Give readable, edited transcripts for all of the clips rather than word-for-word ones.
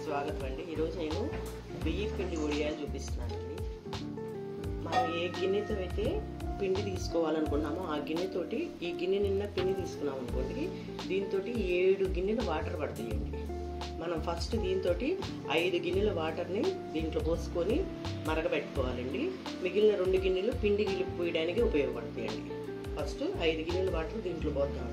స్వాగతం అండి. ఈరోజు నేను బియ్యం పిండి వడియాలు చూపిస్తున్నానండి. మనం ఏ గిన్నెతో అయితే పిండి తీసుకోవాలనుకున్నామో ఆ గిన్నెతోటి ఈ గిన్నె నిన్న పిండి తీసుకున్నాం అనుకోండి, దీంతో 7 గిన్నెలు వాటర్ పడతాయండి. మనం ఫస్ట్ దీంతో 5 గిన్నెల వాటర్ని దీంట్లో పోసుకొని మరగబెట్టుకోవాలండి. మిగిలిన 2 గిన్నెలు పిండి గిలిపోయడానికి ఉపయోగపడతాయండి. ఫస్ట్ 5 గిన్నెల వాటర్ దీంట్లో పోద్దామండి.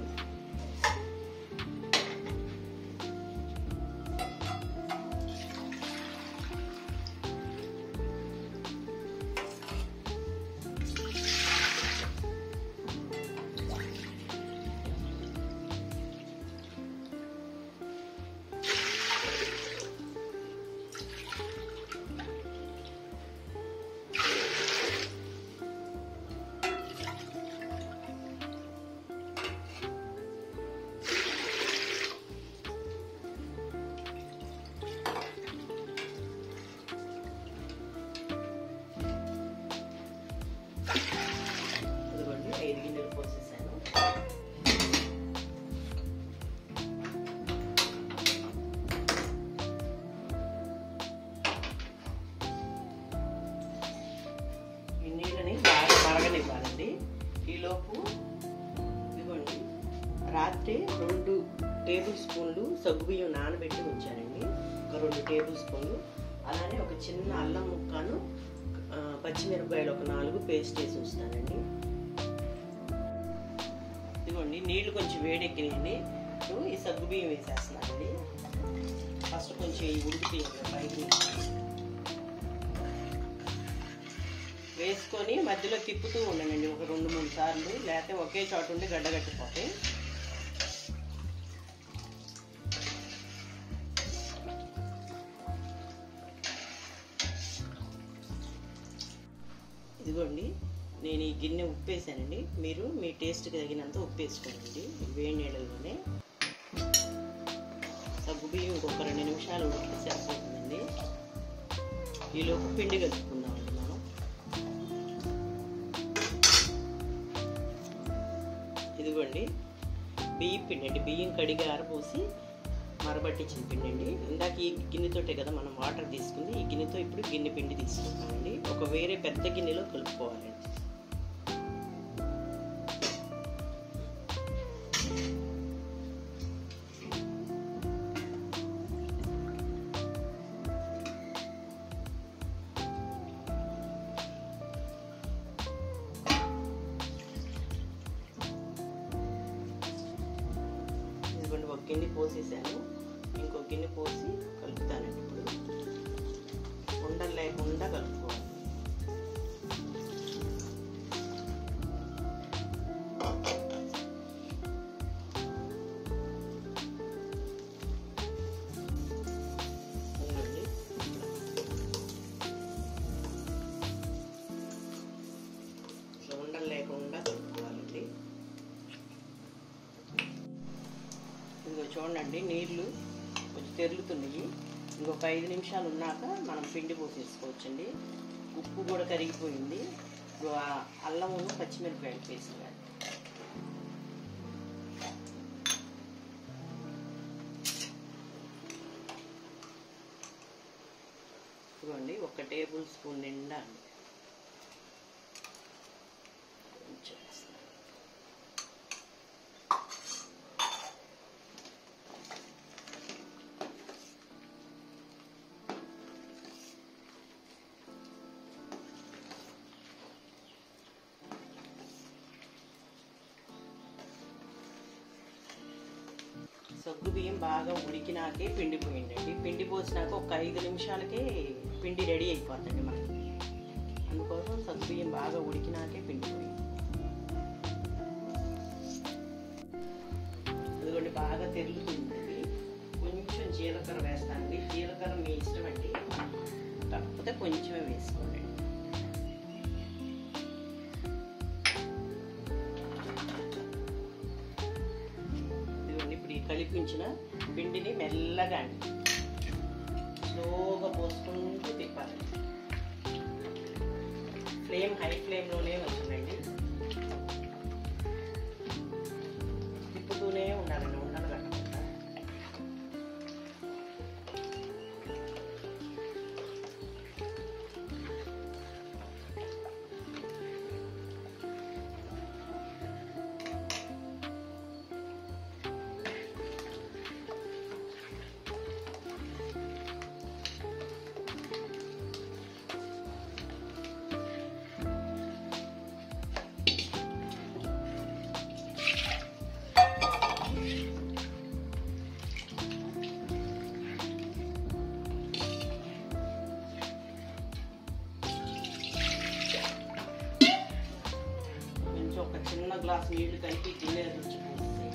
మరగనివ్వాలండి. ఈలోపు ఇదిగోండి, రాత్రి 2 టేబుల్ స్పూన్లు సగ్గుబియ్యం నానబెట్టి ఉంచానండి. ఒక 2 టేబుల్ స్పూన్లు. అలానే ఒక చిన్న అల్లం ముక్కను, పచ్చిమిరపకాయలు ఒక 4 పేస్ట్ వేసి ఉంచుతానండి. ఇదిగోండి, నీళ్లు కొంచెం వేడెక్కినాయండి. ఇప్పుడు ఈ సగ్గుబియ్యం వేసేస్తున్నానండి. ఫస్ట్ కొంచెం ఉడికిపోయింది పైకి వేసుకొని మధ్యలో తిప్పుతూ ఉండండి ఒక 2-3 సార్లు, లేకపోతే ఒకే చోట ఉండి గడ్డగట్టిపోతాయి. ఇదిగోండి, నేను ఈ గిన్నె ఉప్పు వేసానండి. మీరు మీ టేస్ట్కి తగినంత ఉప్పు వేసుకోండి. వేడి నీళ్ళలోనే సగ్గుబియ్యం ఇంకొక 2 నిమిషాలు ఉడికి సరిపోతుందండి. ఈలోపు పిండి కలుపుకుందామండి. ఇదిగోండి, బియ్యం పిండి అండి. బియ్యం కడిగి ఆరబోసి మరబట్టించిన పిండి అండి. ఇందాక ఈ గిన్నెతోటే కదా మనం వాటర్ తీసుకుంది. ఈ గిన్నెతో ఇప్పుడు గిన్నె పిండి తీసుకుంటామండి. ఒక వేరే పెద్ద గిన్నెలో కలుపుకోవాలండి. ఒక గిన్నె పోసేసాను, ఇంకో గిన్నె పోసి కలుపుతానండి. ఇప్పుడు ఉండలు లేకుండా కలుపుకోవాలి. ఉండలు లేకుండా కలుపుకోవాలండి. ఇదిగో చూడండి, నీళ్ళు కొంచెం తెరులుతున్నాయి. ఇంకొక 5 నిమిషాలు ఉన్నాక మనం పిండి పోసేసుకోవచ్చండి. ఉప్పు కూడా కరిగిపోయింది. ఇప్పుడు అల్లము పచ్చిమిరపకాయలు వేసుకోవాలి. ఇదిగోండి, 1 టేబుల్ స్పూన్ నిండా అండి. సగ్గు బియ్యం బాగా ఉడికినాకే పిండి పోయిందండి. పిండి పోసినాక ఒక 5 నిమిషాలకే పిండి రెడీ అయిపోతుంది మనకి. అందుకోసం సగ్గు బియ్యం బాగా ఉడికినాకే పిండి పోయింది. అదిగోండి, బాగా తెరుగుతుంది. కొంచెం జీలకర్ర వేస్తానండి. జీలకర్ర మీ ఇష్టం అండి, కాకపోతే కొంచెమే వేసుకోండి. కలిపించిన పిండిని మెల్లగా అండి స్లోగా పోసుకుంటూ తిప్పాలి. ఫ్లేమ్ హై ఫ్లేమ్లోనే ఉంటుందండి. తిప్పుతూనే ఉండాలండి, ఉండలు కట్టకుండా. గ్లాస్ నీళ్లు కలిపి గిన్నె రుచి పోస్తాయి.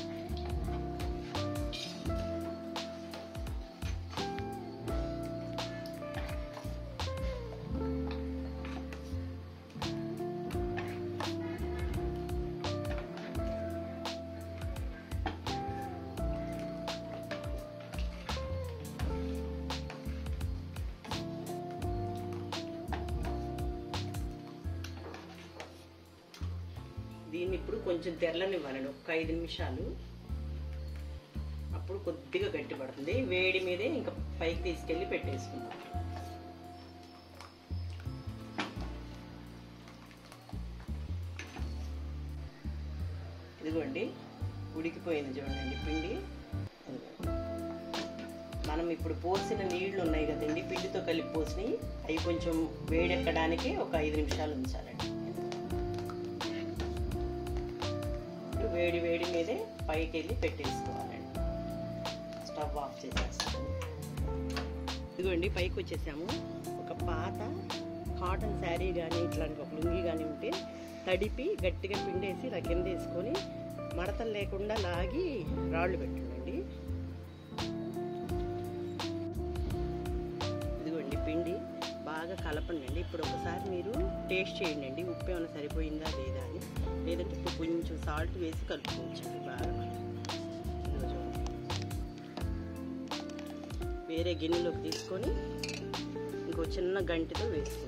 దీన్ని ఇప్పుడు కొంచెం తెరలనివ్వాలండి, ఒక 5 నిమిషాలు. అప్పుడు కొద్దిగా గట్టి పడుతుంది. వేడి మీదే ఇంకా పైకి తీసుకెళ్ళి పెట్టేసుకుందాం. ఇదిగోండి ఉడికిపోయింది చూడండి పిండి. మనం ఇప్పుడు పోసిన నీళ్లు ఉన్నాయి కదండి, పిండితో కలిపి పోసినవి, అవి కొంచెం వేడెక్కడానికి ఒక 5 నిమిషాలు ఉంచాలండి. వేడి వేడి మీదే పైకి వెళ్ళి పెట్టేసుకోవాలండి. స్టవ్ ఆఫ్ చేసేస్తాము. ఇదిగోండి పైకి వచ్చేసాము. ఒక పాత కాటన్ శారీ కానీ ఇట్లాంటి ఒక లుంగి కానీ ఉంటే తడిపి గట్టిగా పిండేసి ఇలా కింద వేసుకొని మడతలు లేకుండా లాగి రాళ్ళు పెట్టండి. ఇదిగోండి పిండి బాగా కలపండి. ఇప్పుడు ఒకసారి మీరు టేస్ట్ చేయండి, ఉప్పు ఏమైనా సరిపోయిందా లేదా అని. లేదంటే ఇప్పుడు కొంచెం సాల్ట్ వేసి కలుపుకోవచ్చండి బాగా. వేరే గిన్నెలోకి తీసుకొని ఇంకో చిన్న గంటితో వేసుకుందాం.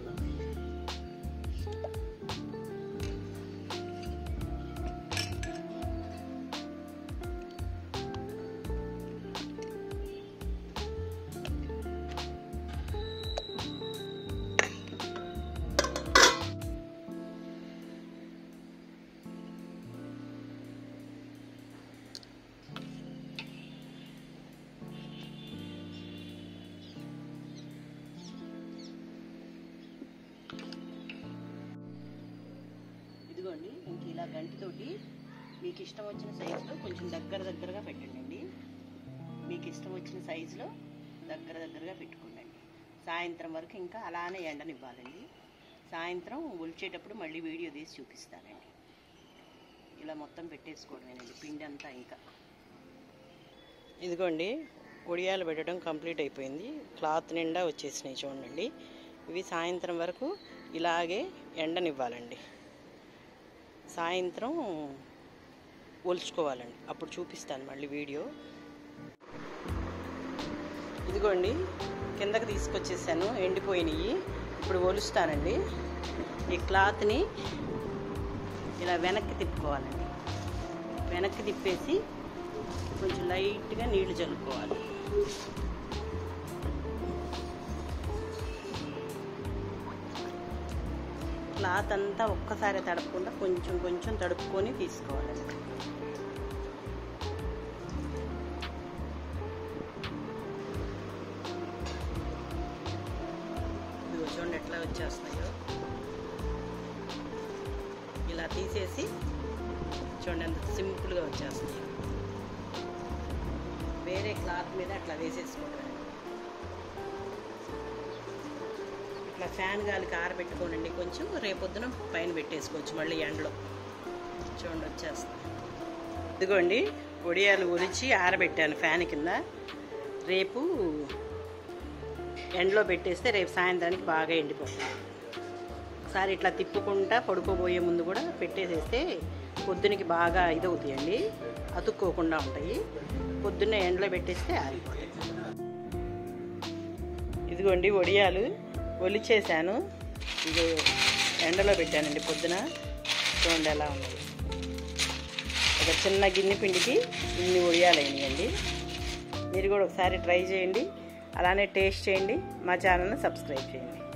ఇదిగోండి ఇంక ఇలా గంటితోటి మీకు ఇష్టం వచ్చిన సైజులో కొంచెం దగ్గరగా పెట్టండి. మీకు ఇష్టం వచ్చిన సైజులో దగ్గరగా పెట్టుకోండి. సాయంత్రం వరకు ఇంకా అలానే ఎండనివ్వాలండి. సాయంత్రం ఒలిచేటప్పుడు మళ్ళీ వీడియో తీసి చూపిస్తానండి. ఇలా మొత్తం పెట్టేసుకోవడమేనండి పిండి అంతా. ఇంకా ఇదిగోండి వడియాలు పెట్టడం కంప్లీట్ అయిపోయింది. క్లాత్ నిండా వచ్చేసినాయి చూడండి. ఇవి సాయంత్రం వరకు ఇలాగే ఎండనివ్వాలండి. సాయంత్రం ఒలుచుకోవాలండి. అప్పుడు చూపిస్తాను మళ్ళీ వీడియో. ఇదిగోండి కిందకి తీసుకొచ్చేసాను, ఎండిపోయినాయి. ఇప్పుడు ఒలుస్తానండి. ఈ క్లాత్ని ఇలా వెనక్కి తిప్పుకోవాలండి. వెనక్కి తిప్పేసి కొంచెం లైట్గా నీళ్లు చల్లుకోవాలి. క్లాత్ అంతా ఒక్కసారి తడపకుండా కొంచెం తడుపుకొని తీసుకోవాలండి. ఇదిగో చూడండి ఎట్లా వచ్చేస్తున్నాయో. ఇలా తీసేసి చూడండి ఎంత సింపుల్గా వచ్చేస్తున్నాయో. వేరే క్లాత్ మీద అట్లా వేసేసుకోవడం. ఇట్లా ఫ్యాన్ గాలికి ఆరబెట్టుకోనండి. కొంచెం రేపొద్దున పైన పెట్టేసుకోవచ్చు మళ్ళీ ఎండలో. చూడండి వచ్చేస్తాయి. ఇదిగోండి వడియాలు ఒలిచి ఆరబెట్టాను ఫ్యాన్ కింద. రేపు ఎండలో పెట్టేస్తే రేపు సాయంత్రానికి బాగా ఎండిపోతుంది. ఒకసారి ఇట్లా తిప్పుకుంటా పడుకోబోయే ముందు కూడా పెట్టేసేస్తే పొద్దునకి బాగా ఇదవుతాయండి, అతుక్కోకుండా ఉంటాయి. పొద్దున్నే ఎండలో పెట్టేస్తే ఆరిపోతాయి. ఇదిగోండి వడియాలు ఒలిచేసాను. ఇది ఎండలో పెట్టానండి పొద్దున. చూడండి ఎలా ఉన్నాయి. ఒక చిన్న గిన్నె పిండికి ఇన్ని వడియాలు అయినాయండి. మీరు కూడా ఒకసారి ట్రై చేయండి, అలానే టేస్ట్ చేయండి. మా ఛానల్ని సబ్స్క్రైబ్ చేయండి.